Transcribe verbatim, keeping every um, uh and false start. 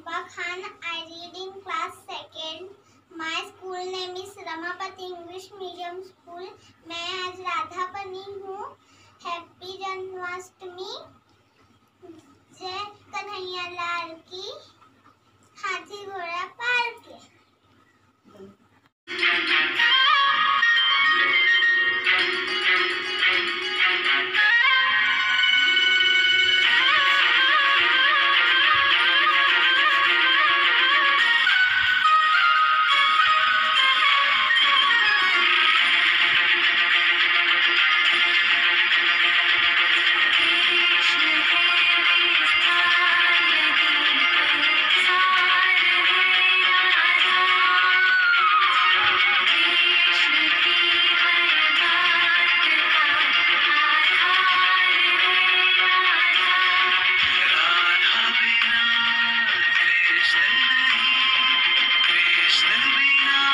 Shifa Khan. I read in class second. My school name is Ramapati English Medium School. मैं आज राधा बनी हूँ. Happy Janmashtami. जय कन्हैया लाल की. हाथी घोड़ा पार के. कृष्ण बिना